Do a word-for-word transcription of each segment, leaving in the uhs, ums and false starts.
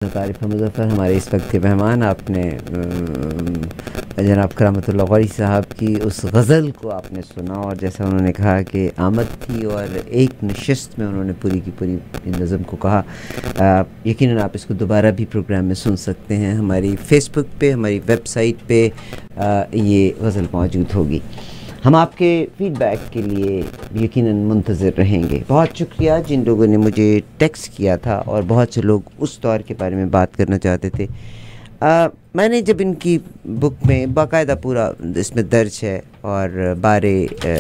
طارق مظفر ہمارے اس وقت کے مہمان. آپ نے جناب کرامت اللہ غوری صاحب کی اس غزل کو آپ نے سنا اور جیسا انہوں نے کہا کہ آمد تھی اور ایک نشست میں انہوں نے پوری کی پوری نظم کو کہا. یقیناً آپ اس کو دوبارہ بھی پروگرام میں سن سکتے ہیں. ہماری فیس بک پہ ہماری ویب سائٹ پہ یہ غزل موجود ہوگی. ہم آپ کے فیڈ بیک کے لیے یقیناً منتظر رہیں گے. بہت شکریہ جن لوگوں نے مجھے ٹیکسٹ کیا تھا اور بہت سے لوگ اس دور کے بارے میں بات کرنا چاہتے تھے. آ, میں نے جب ان کی بک میں باقاعدہ پورا اس میں درج ہے اور بارے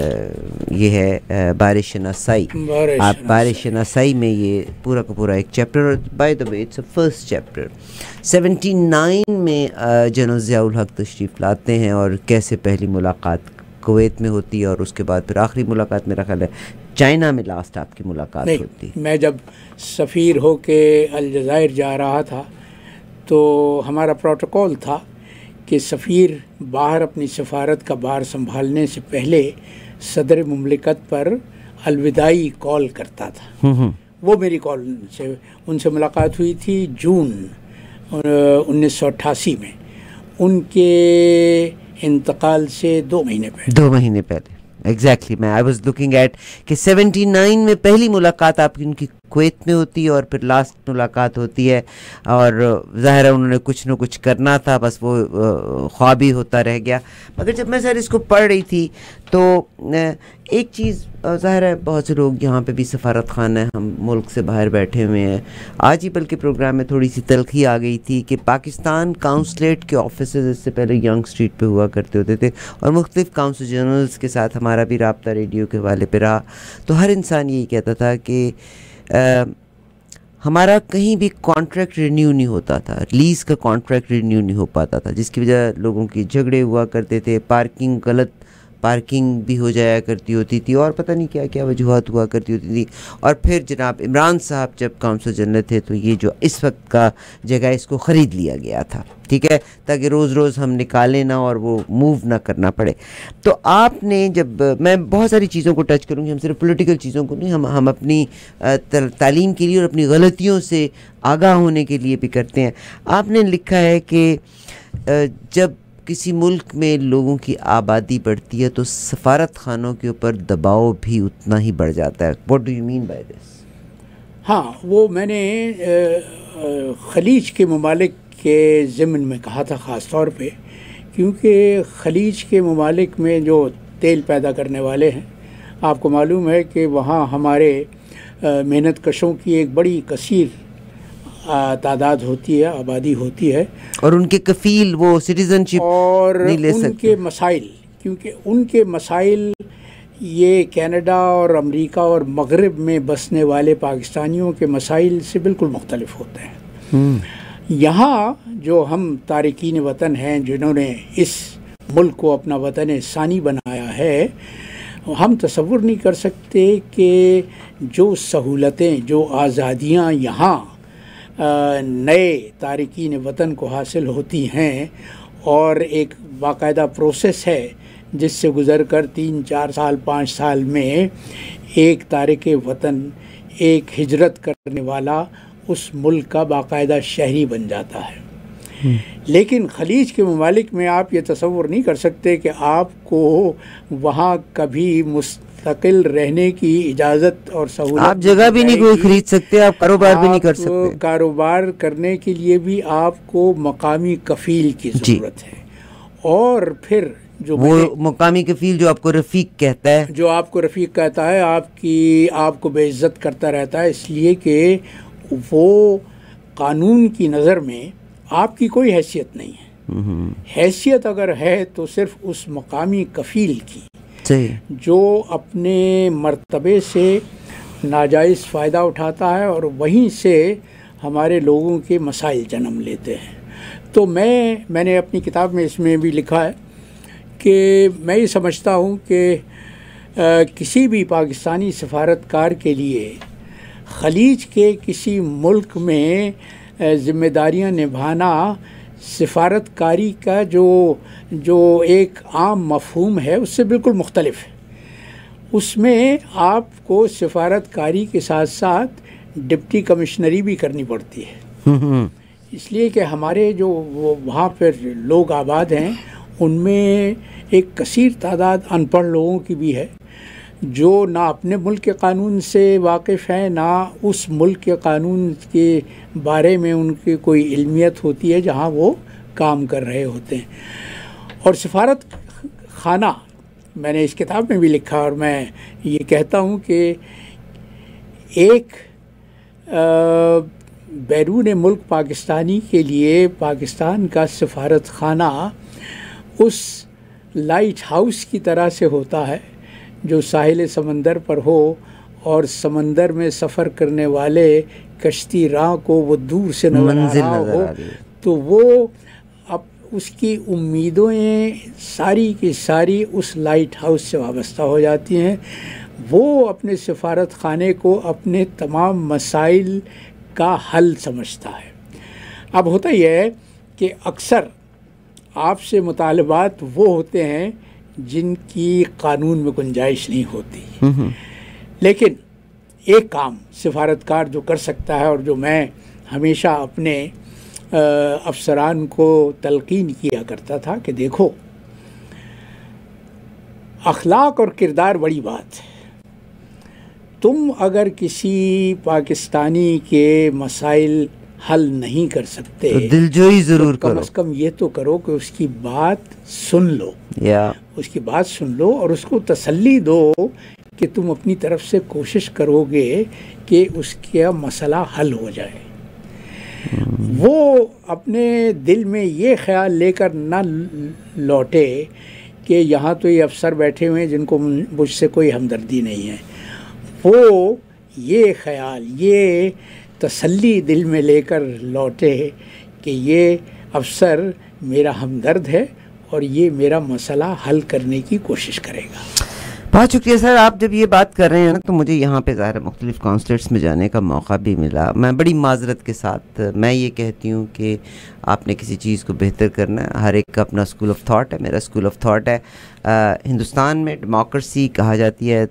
یہ ہے بارے شناسائی, آپ بارے شناسائی میں یہ پورا کا پورا ایک چیپٹر, اور by the way it's a first chapter. Seventy nine میں جنرل ضیاء الحق تشریف لاتے ہیں اور کیسے پہلی ملاقات کویت میں ہوتی ہے اور اس کے بعد پھر آخری ملاقات میرا خیال ہے چائنا میں لاسٹ آپ کی ملاقات ہوتی. میں جب سفیر ہو کے الجزائر جا رہا تھا تو ہمارا پروٹوکول تھا کہ سفیر باہر اپنی سفارت کا بار سنبھالنے سے پہلے صدر مملکت پر الوداعی کال کرتا تھا. وہ میری کال سے ان سے ملاقات ہوئی تھی جون انیس سو اٹھاسی میں, ان کے انتقال سے دو مہینے پہلے دو مہینے پہلے ایگزیکٹلی میں آئی واز لوکنگ ایٹ کہ سیونٹی نائن میں پہلی ملاقات آپ کی ان کی کویت میں ہوتی ہے اور پھر لاسٹ ملاقات ہوتی ہے, اور ظاہر ہے انہوں نے کچھ نہ کچھ کرنا تھا, بس وہ خواب ہی ہوتا رہ گیا. مگر جب میں سر اس کو پڑھ رہی تھی تو ایک چیز ظاہر ہے بہت سے لوگ یہاں پہ بھی سفارت خانہ ہے, ہم ملک سے باہر بیٹھے ہوئے ہیں. آج ہی بلکہ پروگرام میں تھوڑی سی تلخی آ گئی تھی کہ پاکستان کاؤنسلیٹ کے آفیسز اس سے پہلے ینگ اسٹریٹ پہ ہوا کرتے ہوتے تھے اور مختلف کاؤنسل جنرلز کے ساتھ ہمارا بھی رابطہ ریڈیو کے حوالے پہ رہا. تو ہر انسان یہی کہتا تھا کہ آ, ہمارا کہیں بھی کانٹریکٹ رینیو نہیں ہوتا تھا, لیز کا کانٹریکٹ رینیو نہیں ہو پاتا تھا, جس کی وجہ لوگوں کی جھگڑے ہوا کرتے تھے, پارکنگ غلط پارکنگ بھی ہو جایا کرتی ہوتی تھی اور پتہ نہیں کیا کیا وجوہات ہوا کرتی ہوتی تھی. اور پھر جناب عمران صاحب جب کاؤنسل جنرل تھے تو یہ جو اس وقت کا جگہ اس کو خرید لیا گیا تھا, ٹھیک ہے, تاکہ روز روز ہم نکالیں نہ اور وہ موو نہ کرنا پڑے. تو آپ نے جب, میں بہت ساری چیزوں کو ٹچ کروں گی, ہم صرف پولیٹیکل چیزوں کو نہیں, ہم ہم اپنی تعلیم کے لیے اور اپنی غلطیوں سے آگاہ ہونے کے لیے بھی کرتے ہیں. آپ نے لکھا ہے کہ جب کسی ملک میں لوگوں کی آبادی بڑھتی ہے تو سفارت خانوں کے اوپر دباؤ بھی اتنا ہی بڑھ جاتا ہے. What do you mean by this? ہاں, وہ میں نے خلیج کے ممالک کے ضمن میں کہا تھا خاص طور پہ, کیونکہ خلیج کے ممالک میں جو تیل پیدا کرنے والے ہیں, آپ کو معلوم ہے کہ وہاں ہمارے محنت کشوں کی ایک بڑی کثیر تعداد ہوتی ہے, آبادی ہوتی ہے, اور ان کے کفیل وہ سٹیزن شپ اور نہیں لے سکتے. ان کے مسائل, کیونکہ ان کے مسائل یہ کینیڈا اور امریکہ اور مغرب میں بسنے والے پاکستانیوں کے مسائل سے بالکل مختلف ہوتے ہیں. یہاں جو ہم تارکین وطن ہیں جنہوں نے اس ملک کو اپنا وطن ثانی بنایا ہے, ہم تصور نہیں کر سکتے کہ جو سہولتیں, جو آزادیاں یہاں نئے تارکین وطن کو حاصل ہوتی ہیں, اور ایک باقاعدہ پروسیس ہے جس سے گزر کر تین چار سال پانچ سال میں ایک تارک وطن, ایک ہجرت کرنے والا اس ملک کا باقاعدہ شہری بن جاتا ہے. لیکن خلیج کے ممالک میں آپ یہ تصور نہیں کر سکتے کہ آپ کو وہاں کبھی مستقل رہنے کی اجازت اور سہولت, آپ جگہ بھی نہیں کوئی خرید سکتے, آپ کاروبار بھی نہیں کر سکتے. کاروبار کرنے کے لیے بھی آپ کو مقامی کفیل کی ضرورت ہے. اور پھر جو وہ مقامی کفیل جو آپ کو رفیق کہتا ہے, جو آپ کو رفیق کہتا ہے, آپ کی آپ کو بے عزت کرتا رہتا ہے, اس لیے کہ وہ قانون کی نظر میں آپ کی کوئی حیثیت نہیں ہے. حیثیت اگر ہے تو صرف اس مقامی کفیل کی, جو اپنے مرتبے سے ناجائز فائدہ اٹھاتا ہے اور وہیں سے ہمارے لوگوں کے مسائل جنم لیتے ہیں. تو میں میں نے اپنی کتاب میں اس میں بھی لکھا ہے کہ میں یہ سمجھتا ہوں کہ کسی بھی پاکستانی سفارتکار کے لیے خلیج کے کسی ملک میں ذمہ داریاں نبھانا سفارتکاری کا جو جو ایک عام مفہوم ہے اس سے بالکل مختلف ہے. اس میں آپ کو سفارتکاری کے ساتھ ساتھ ڈپٹی کمشنری بھی کرنی پڑتی ہے. اس لیے کہ ہمارے جو وہ وہاں پر لوگ آباد ہیں ان میں ایک کثیر تعداد ان پڑھ لوگوں کی بھی ہے جو نہ اپنے ملک کے قانون سے واقف ہیں، نہ اس ملک کے قانون کے بارے میں ان کی کوئی علمیت ہوتی ہے جہاں وہ کام کر رہے ہوتے ہیں۔ اور سفارت خانہ، میں نے اس کتاب میں بھی لکھا اور میں یہ کہتا ہوں کہ ایک بیرون ملک پاکستانی کے لیے پاکستان کا سفارت خانہ اس لائٹ ہاؤس کی طرح سے ہوتا ہے جو ساحل سمندر پر ہو اور سمندر میں سفر کرنے والے کشتی راہ کو وہ دور سے نظر آ رہا ہو، تو وہ اب اس کی امیدیں ساری کی ساری اس لائٹ ہاؤس سے وابستہ ہو جاتی ہیں۔ وہ اپنے سفارت خانے کو اپنے تمام مسائل کا حل سمجھتا ہے۔ اب ہوتا یہ ہے کہ اکثر آپ سے مطالبات وہ ہوتے ہیں جن کی قانون میں گنجائش نہیں ہوتی، لیکن ایک کام سفارتکار جو کر سکتا ہے اور جو میں ہمیشہ اپنے افسران کو تلقین کیا کرتا تھا کہ دیکھو، اخلاق اور کردار بڑی بات ہے۔ تم اگر کسی پاکستانی کے مسائل حل نہیں کر سکتے تو دلجوئی ضرور تو کم کرو، از کم یہ تو کرو کہ اس کی بات سن لو، یا اس کی بات سن لو اور اس کو تسلی دو کہ تم اپنی طرف سے کوشش کرو گے کہ اس کا مسئلہ حل ہو جائے۔ وہ اپنے دل میں یہ خیال لے کر نہ لوٹے کہ یہاں تو یہ افسر بیٹھے ہوئے ہیں جن کو مجھ سے کوئی ہمدردی نہیں ہے۔ وہ یہ خیال، یہ تسلی دل میں لے کر لوٹے کہ یہ افسر میرا ہمدرد ہے اور یہ میرا مسئلہ حل کرنے کی کوشش کرے گا۔ بہت شکریہ سر، آپ جب یہ بات کر رہے ہیں نا تو مجھے یہاں پہ ظاہر مختلف کانسلیٹس میں جانے کا موقع بھی ملا۔ میں بڑی معذرت کے ساتھ میں یہ کہتی ہوں کہ آپ نے کسی چیز کو بہتر کرنا ہے، ہر ایک کا اپنا اسکول آف تھاٹ ہے۔ میرا اسکول آف تھاٹ ہے ہندوستان میں ڈیموکریسی کہا جاتی ہے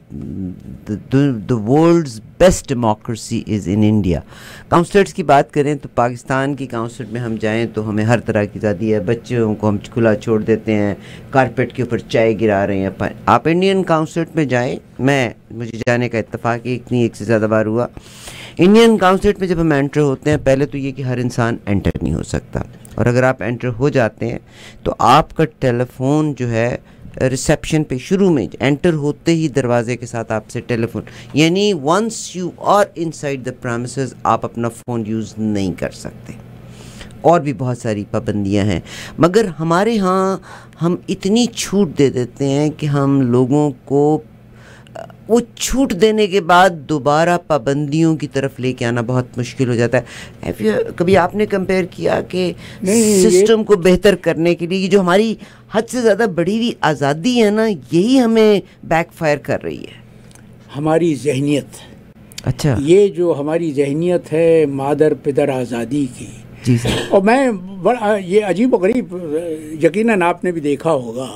the world's best democracy is in India. Councillors کی بات کریں تو پاکستان کی کاؤنسلر میں ہم جائیں تو ہمیں ہر طرح کی آزادی ہے، بچوں کو ہم کھلا چھوڑ دیتے ہیں، کارپیٹ کے اوپر چائے گرا رہے ہیں۔ آپ انڈین کاؤنسلر میں جائیں، میں مجھے جانے کا اتفاق ایک نہیں ایک سے زیادہ بار ہوا۔ انڈین کاؤنسلر میں جب ہم انٹر ہوتے ہیں، پہلے تو یہ کہ ہر انسان انٹر نہیں ہو سکتا، اور اگر آپ انٹر ہو جاتے ہیں تو آپ کا ٹیلی فون جو ہے ریسیپشن پہ شروع میں انٹر ہوتے ہی دروازے کے ساتھ آپ سے ٹیلی فون، یعنی once you are inside the premises آپ اپنا فون یوز نہیں کر سکتے۔ اور بھی بہت ساری پابندیاں ہیں، مگر ہمارے ہاں ہم اتنی چھوٹ دے دیتے ہیں کہ ہم لوگوں کو وہ چھوٹ دینے کے بعد دوبارہ پابندیوں کی طرف لے کے آنا بہت مشکل ہو جاتا ہے۔ کبھی آپ نے کمپیئر کیا کہ سسٹم کو بہتر کرنے کے لیے یہ جو ہماری حد سے زیادہ بڑی ہوئی آزادی ہے نا، یہی ہمیں بیک فائر کر رہی ہے؟ ہماری ذہنیت، اچھا، یہ جو ہماری ذہنیت ہے مادر پدر آزادی کی، جی سر، اور میں بڑا یہ عجیب و غریب، یقیناً آپ نے بھی دیکھا ہوگا،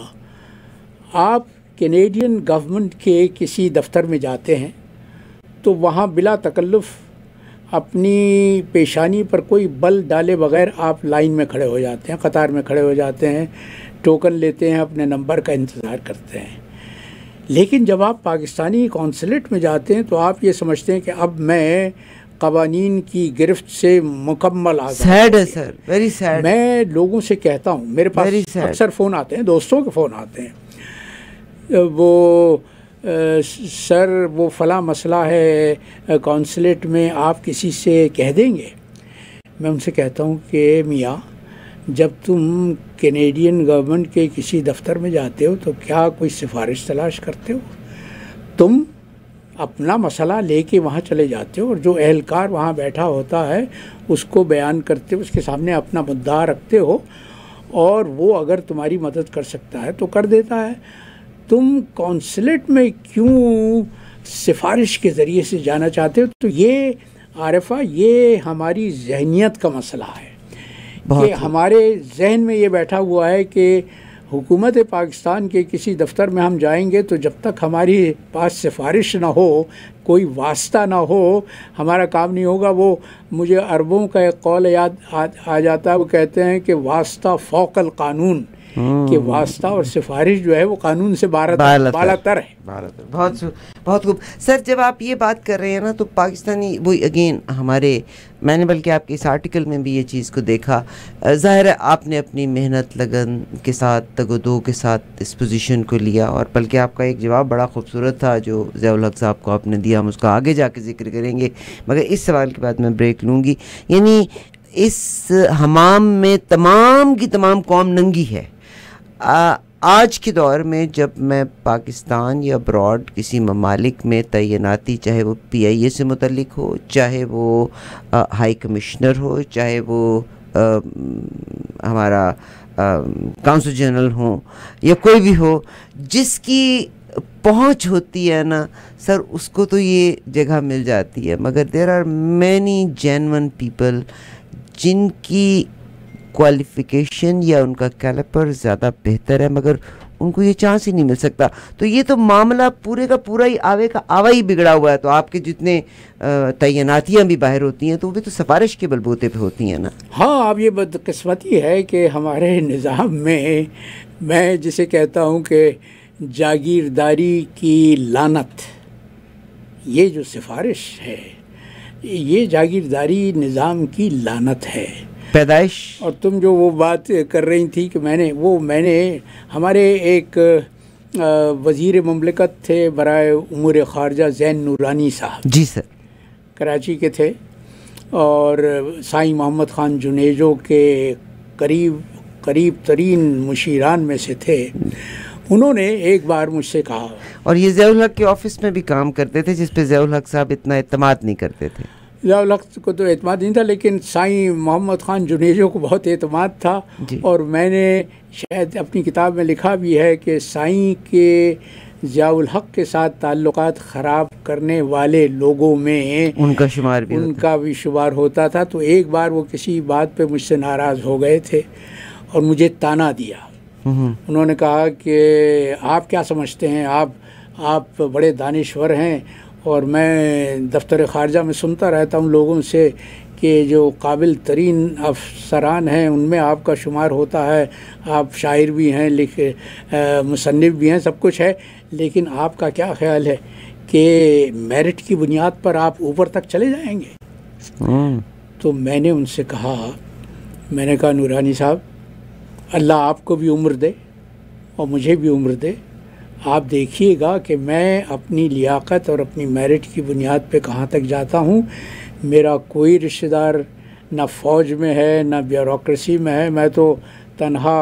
آپ کینیڈین گورنمنٹ کے کسی دفتر میں جاتے ہیں تو وہاں بلا تکلف اپنی پیشانی پر کوئی بل ڈالے بغیر آپ لائن میں کھڑے ہو جاتے ہیں، قطار میں کھڑے ہو جاتے ہیں، ٹوکن لیتے ہیں، اپنے نمبر کا انتظار کرتے ہیں۔ لیکن جب آپ پاکستانی کونسلیٹ میں جاتے ہیں تو آپ یہ سمجھتے ہیں کہ اب میں قوانین کی گرفت سے مکمل آزاد ہوں۔ سیڈ ہے سر، ویری سیڈ۔ میں لوگوں سے کہتا ہوں، میرے پاس اکثر فون آتے ہیں، دوستوں کے فون آتے ہیں، وہ سر وہ فلاں مسئلہ ہے کونسلیٹ میں، آپ کسی سے کہہ دیں گے؟ میں ان سے کہتا ہوں کہ میاں، جب تم کینیڈین گورنمنٹ کے کسی دفتر میں جاتے ہو تو کیا کوئی سفارش تلاش کرتے ہو؟ تم اپنا مسئلہ لے کے وہاں چلے جاتے ہو اور جو اہلکار وہاں بیٹھا ہوتا ہے اس کو بیان کرتے ہو، اس کے سامنے اپنا مدعا رکھتے ہو، اور وہ اگر تمہاری مدد کر سکتا ہے تو کر دیتا ہے۔ تم کونسلیٹ میں کیوں سفارش کے ذریعے سے جانا چاہتے ہو؟ تو یہ عارفہ، یہ ہماری ذہنیت کا مسئلہ ہے کہ ہمارے ذہن میں یہ بیٹھا ہوا ہے کہ حکومت پاکستان کے کسی دفتر میں ہم جائیں گے تو جب تک ہماری پاس سفارش نہ ہو، کوئی واسطہ نہ ہو، ہمارا کام نہیں ہوگا۔ وہ مجھے عربوں کا ایک قول یاد آ جاتا ہے، وہ کہتے ہیں کہ واسطہ فوق القانون، کہ واسطہ اور سفارش جو ہے وہ قانون سے بالا تر ہے۔ بہت بہت خوب سر، جب آپ یہ بات کر رہے ہیں نا تو پاکستانی وہ اگین ہمارے، میں نے بلکہ آپ کے اس آرٹیکل میں بھی یہ چیز کو دیکھا، ظاہر ہے آپ نے اپنی محنت لگن کے ساتھ تگ و دو کے ساتھ اس پوزیشن کو لیا، اور بلکہ آپ کا ایک جواب بڑا خوبصورت تھا جو ضیاء الحق صاحب کو آپ نے دیا، ہم اس کا آگے جا کے ذکر کریں گے، مگر اس سوال کے بعد میں بریک لوں گی۔ یعنی اس حمام میں تمام کی تمام قوم ننگی ہے۔ آج کے دور میں جب میں پاکستان یا ابراڈ کسی ممالک میں تعیناتی، چاہے وہ پی آئی اے سے متعلق ہو، چاہے وہ ہائی کمشنر ہو، چاہے وہ ہمارا کونسل جنرل ہوں یا کوئی بھی ہو، جس کی پہنچ ہوتی ہے نا سر، اس کو تو یہ جگہ مل جاتی ہے، مگر there are many genuine people جن کی کوالیفیکیشن یا ان کا کیلیپر زیادہ بہتر ہے مگر ان کو یہ چانس ہی نہیں مل سکتا۔ تو یہ تو معاملہ پورے کا پورا ہی آوے کا آوا ہی بگڑا ہوا ہے۔ تو آپ کے جتنے تعیناتیاں بھی باہر ہوتی ہیں تو وہ بھی تو سفارش کے بلبوتے پہ ہوتی ہیں نا۔ ہاں، اب یہ بدقسمتی ہے کہ ہمارے نظام میں، میں جسے کہتا ہوں کہ جاگیرداری کی لعنت، یہ جو سفارش ہے یہ جاگیرداری نظام کی لعنت ہے، پیدائش۔ اور تم جو وہ بات کر رہی تھی کہ میں نے وہ میں نے ہمارے ایک وزیر مملکت تھے برائے امور خارجہ زین نورانی صاحب، جی سر، کراچی کے تھے اور سائیں محمد خان جنیجو کے قریب قریب ترین مشیران میں سے تھے۔ انہوں نے ایک بار مجھ سے کہا، اور یہ ضیاء الحق کے آفس میں بھی کام کرتے تھے جس پہ ضیاء الحق صاحب اتنا اعتماد نہیں کرتے تھے۔ ضیاء الحق کو تو اعتماد نہیں تھا، لیکن سائیں محمد خان جنیجو کو بہت اعتماد تھا جی۔ اور میں نے شاید اپنی کتاب میں لکھا بھی ہے کہ سائیں کے ضیاء الحق کے ساتھ تعلقات خراب کرنے والے لوگوں میں ان کا شمار بھی ان کا بھی شمار ہوتا تھا۔ تو ایک بار وہ کسی بات پہ مجھ سے ناراض ہو گئے تھے اور مجھے تانا دیا۔ انہوں نے کہا کہ آپ کیا سمجھتے ہیں، آپ آپ بڑے دانشور ہیں، اور میں دفتر خارجہ میں سنتا رہتا ہوں لوگوں سے کہ جو قابل ترین افسران ہیں ان میں آپ کا شمار ہوتا ہے، آپ شاعر بھی ہیں، لکھ مصنف بھی ہیں، سب کچھ ہے، لیکن آپ کا کیا خیال ہے کہ میرٹ کی بنیاد پر آپ اوپر تک چلے جائیں گے؟ تو میں نے ان سے کہا، میں نے کہا نورانی صاحب، اللہ آپ کو بھی عمر دے اور مجھے بھی عمر دے، آپ دیکھیے گا کہ میں اپنی لیاقت اور اپنی میرٹ کی بنیاد پہ کہاں تک جاتا ہوں۔ میرا کوئی رشتہ دار نہ فوج میں ہے نہ بیوروکریسی میں ہے، میں تو تنہا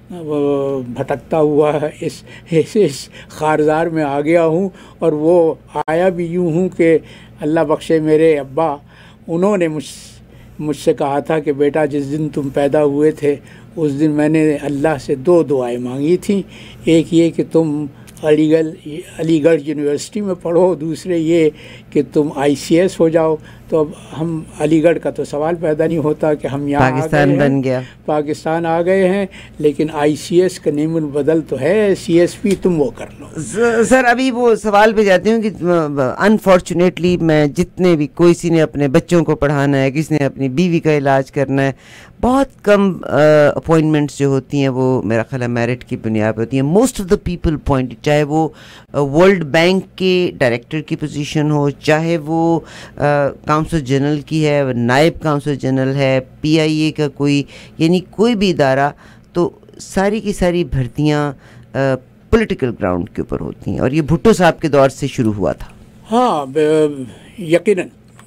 بھٹکتا ہوا اس اس اس خارزار میں آ گیا ہوں، اور وہ آیا بھی یوں ہوں کہ اللہ بخشے میرے ابا، انہوں نے مجھ مجھ سے کہا تھا کہ بیٹا جس دن تم پیدا ہوئے تھے اس دن میں نے اللہ سے دو دعائیں مانگی تھیں، ایک یہ کہ تم علی گڑھ علی گڑھ یونیورسٹی میں پڑھو، دوسرے یہ کہ تم آئی سی ایس ہو جاؤ۔ تو اب ہم علی گڑھ کا تو سوال پیدا نہیں ہوتا کہ ہم یہاں پاکستان بن گیا، پاکستان آ گئے ہیں، لیکن آئی سی ایس کا نیم البدل تو ہے، سی ایس پی تم وہ کر لو۔ سر ابھی وہ سوال پہ جاتی ہوں کہ انفارچونیٹلی میں جتنے بھی کوئی سی نے اپنے بچوں کو پڑھانا ہے، کسی نے اپنی بیوی کا علاج کرنا ہے، بہت کم اپوائنٹمنٹس جو ہوتی ہیں وہ میرا خیال ہے میرٹ کی بنیاد پہ ہوتی ہیں۔ Most of the people point, چاہے وہ ورلڈ بینک کے ڈائریکٹر کی پوزیشن ہو، چاہے وہ کونسل جنرل کی ہے، نائب کونسل جنرل ہے، پی آئی اے کا کوئی، یعنی کوئی بھی ادارہ، تو ساری کی ساری بھرتیاں پولیٹیکل گراؤنڈ کے اوپر ہوتی ہیں، اور یہ بھٹو صاحب کے دور سے شروع ہوا تھا۔ ہاں یقیناً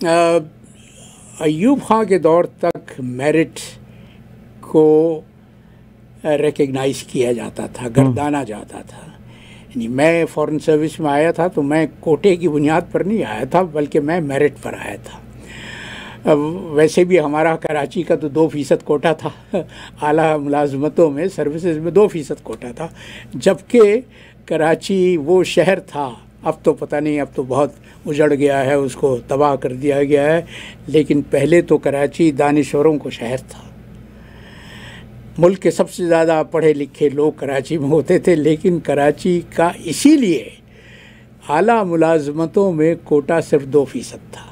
ایوب خان کے دور تک میرٹ کو ریکگنائز کیا جاتا تھا، گردانا جاتا تھا۔ یعنی میں فورن سروس میں آیا تھا تو میں کوٹے کی بنیاد پر نہیں آیا تھا، بلکہ میں میرٹ پر آیا تھا۔ ویسے بھی ہمارا کراچی کا تو دو فیصد کوٹا تھا، اعلیٰ ملازمتوں میں، سروسز میں دو فیصد کوٹا تھا، جبکہ کراچی وہ شہر تھا، اب تو پتہ نہیں، اب تو بہت اجڑ گیا ہے، اس کو تباہ کر دیا گیا ہے، لیکن پہلے تو کراچی دانشوروں کو شہر تھا۔ ملک کے سب سے زیادہ پڑھے لکھے لوگ کراچی میں ہوتے تھے، لیکن کراچی کا اسی لیے اعلیٰ ملازمتوں میں کوٹا صرف دو فیصد تھا۔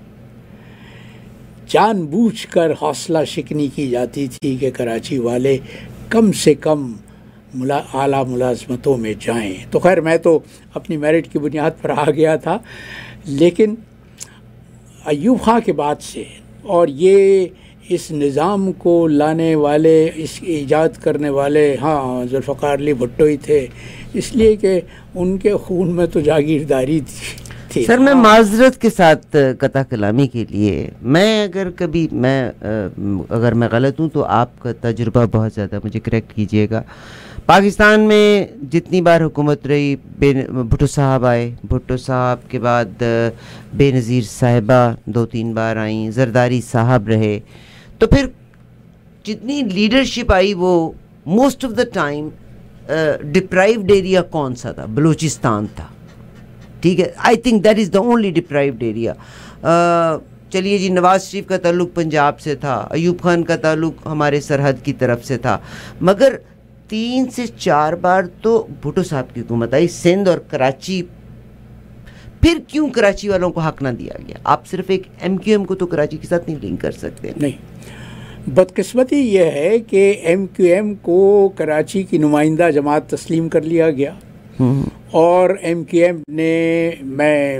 جان بوجھ کر حوصلہ شکنی کی جاتی تھی کہ کراچی والے کم سے کم ملا اعلیٰ ملازمتوں میں جائیں۔ تو خیر میں تو اپنی میرٹ کی بنیاد پر آ گیا تھا، لیکن ایوب خان کے بعد سے اور یہ اس نظام کو لانے والے، اس ایجاد کرنے والے ہاں ذوالفقار علی بھٹو ہی تھے، اس لیے کہ ان کے خون میں تو جاگیرداری تھی۔ سر میں معذرت کے ساتھ قطع کلامی کے لیے، میں اگر کبھی میں اگر میں غلط ہوں تو آپ کا تجربہ بہت زیادہ، مجھے کریکٹ کیجئے گا، پاکستان میں جتنی بار حکومت رہی، بھٹو صاحب آئے، بھٹو صاحب کے بعد بے نظیر صاحبہ دو تین بار آئیں، زرداری صاحب رہے، تو پھر جتنی لیڈرشپ آئی وہ most of the time deprived area کون سا تھا؟ بلوچستان تھا، ٹھیک ہے، I think that is the only deprived area. چلیے جی، نواز شریف کا تعلق پنجاب سے تھا، ایوب خان کا تعلق ہمارے سرحد کی طرف سے تھا، مگر تین سے چار بار تو بھٹو صاحب کی حکومت آئی، سندھ اور کراچی، پھر کیوں کراچی والوں کو حق نہ دیا گیا؟ آپ صرف ایک ایم کیو ایم کو تو کراچی کے ساتھ نہیں لنک کر سکتے۔ نہیں، بدقسمتی یہ ہے کہ ایم کیو ایم کو کراچی کی نمائندہ جماعت تسلیم کر لیا گیا، اور ایم کیو ایم نے، میں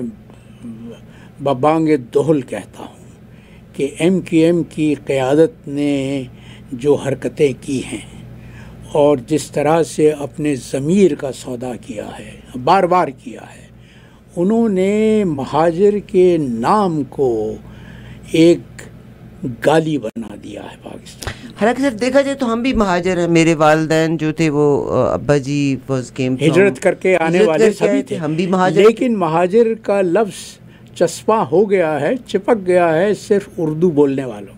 ببانگ دہل کہتا ہوں کہ ایم کیو ایم کی قیادت نے جو حرکتیں کی ہیں اور جس طرح سے اپنے ضمیر کا سودا کیا ہے، بار بار کیا ہے، انہوں نے مہاجر کے نام کو ایک گالی بنا دیا ہے پاکستان۔ حالانکہ سر دیکھا جائے تو ہم بھی مہاجر ہیں، میرے والدین جو تھے وہ ابا جی ہجرت کر کے آنے والے سبھی تھے، ہم بھی مہاجر، لیکن مہاجر کا لفظ چسپاں ہو گیا ہے، چپک گیا ہے صرف اردو بولنے والوں۔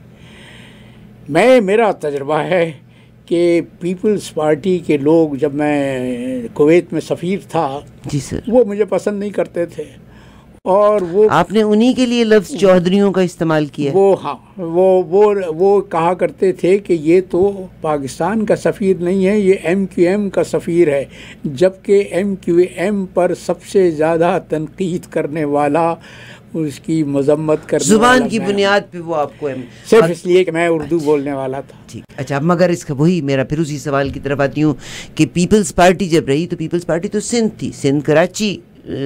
میں میرا تجربہ ہے کہ پیپلز پارٹی کے لوگ، جب میں کویت میں سفیر تھا، جی سر، وہ مجھے پسند نہیں کرتے تھے، اور وہ آپ نے انہی کے لیے لفظ چودھریوں کا استعمال کیا؟ وہ ہاں وہ وہ وہ کہا کرتے تھے کہ یہ تو پاکستان کا سفیر نہیں ہے، یہ ایم کیو ایم کا سفیر ہے، جبکہ ایم کیو ایم پر سب سے زیادہ تنقید کرنے والا، اس کی مذمت کرنے والا، زبان کی بنیاد پہ وہ آپ کو صرف اس لیے کہ میں اردو بولنے والا تھا۔ ٹھیک، اچھا، مگر اس کا وہی میرا پھر اسی سوال کی طرف آتی ہوں کہ پیپلز پارٹی جب رہی تو پیپلز پارٹی تو سندھ تھی، سندھ کراچی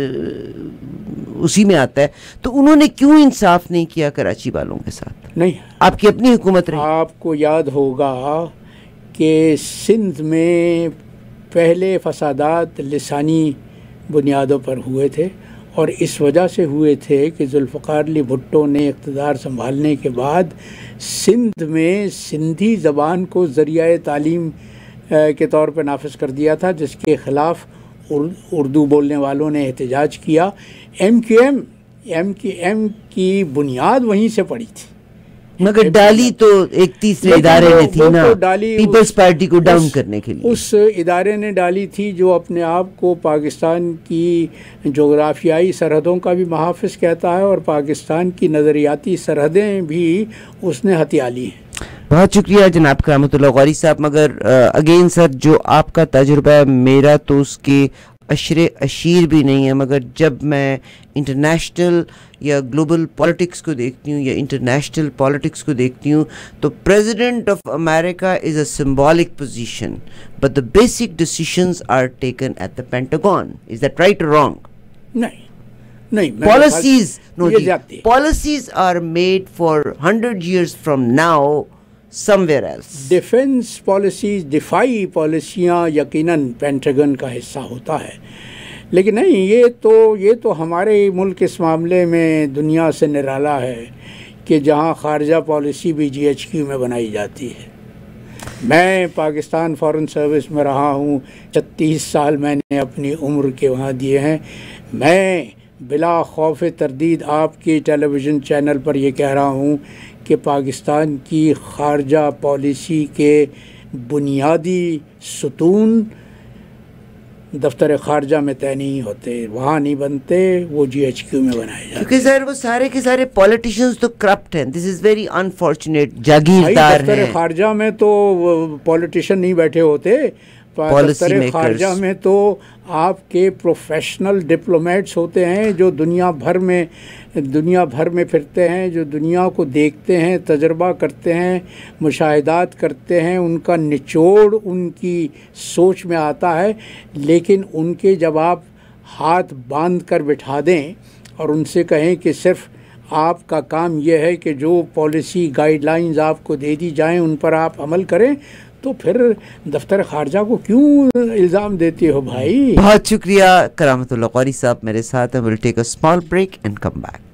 اسی میں آتا ہے، تو انہوں نے کیوں انصاف نہیں کیا کراچی والوں کے ساتھ؟ نہیں، آپ کی اپنی حکومت رہی۔ آپ کو یاد ہوگا کہ سندھ میں پہلے فسادات لسانی بنیادوں پر ہوئے تھے، اور اس وجہ سے ہوئے تھے کہ ذوالفقار علی بھٹو نے اقتدار سنبھالنے کے بعد سندھ میں سندھی زبان کو ذریعہ تعلیم کے طور پر نافذ کر دیا تھا، جس کے خلاف اردو بولنے والوں نے احتجاج کیا۔ M Q M M Q M کی بنیاد وہیں سے پڑی تھی، مگر ڈالی تو ایک تیسرے ادارے نے تھی نا، پیپلز پارٹی کو ڈاؤن کرنے کے لیے۔ اس ادارے نے ڈالی تھی جو اپنے آپ کو پاکستان کی جغرافیائی سرحدوں کا بھی محافظ کہتا ہے، اور پاکستان کی نظریاتی سرحدیں بھی اس نے ہتھیا لی ہیں۔ بہت شکریہ جناب کرامت اللہ غوری صاحب، مگر اگین سر جو آپ کا تجربہ ہے، میرا تو اس کے عشر اشیر بھی نہیں ہے، مگر جب میں انٹرنیشنل یا گلوبل پالیٹکس کو دیکھتی ہوں یا انٹرنیشنل پالیٹکس کو دیکھتی ہوں تو president of America is a symbolic position, but the basic decisions are taken at the Pentagon. Is that right or wrong? نہیں نہیں، policies no policies are made for hundred years from now somewhere else۔ Defence policies, دفاعی پالیسیاں یقیناً Pentagon کا حصہ ہوتا ہے، لیکن نہیں، یہ تو یہ تو ہمارے ملک اس معاملے میں دنیا سے نرالا ہے کہ جہاں خارجہ پالیسی بھی جی ایچ کیو میں بنائی جاتی ہے۔ میں پاکستان فارن سروس میں رہا ہوں، چھتیس سال میں نے اپنی عمر کے وہاں دیے ہیں۔ میں بلا خوف تردید آپ کی ٹیلی ویژن چینل پر یہ کہہ رہا ہوں کہ پاکستان کی خارجہ پالیسی کے بنیادی ستون دفتر خارجہ میں طے نہیں ہوتے، وہاں نہیں بنتے، وہ جی ایچ کیو میں بنائے جاتے ہیں. کیونکہ سر وہ سارے کے سارے پولیٹیشنز تو کرپٹ ہیں. دس از ویری انفارچونیٹ. جاگیردار ہیں. دفتر خارجہ میں تو پولیٹیشین نہیں بیٹھے ہوتے، دفتر خارجہ میں تو آپ کے پروفیشنل ڈپلومیٹس ہوتے ہیں جو دنیا بھر میں دنیا بھر میں پھرتے ہیں، جو دنیا کو دیکھتے ہیں، تجربہ کرتے ہیں، مشاہدات کرتے ہیں، ان کا نچوڑ ان کی سوچ میں آتا ہے. لیکن ان کے جب آپ ہاتھ باندھ کر بٹھا دیں اور ان سے کہیں کہ صرف آپ کا کام یہ ہے کہ جو پالیسی گائیڈ لائنز آپ کو دے دی جائیں ان پر آپ عمل کریں، تو پھر دفتر خارجہ کو کیوں الزام دیتے ہو بھائی؟ بہت شکریہ کرامت اللہ قوری صاحب میرے ساتھ ہیں. Will take a small break and come back.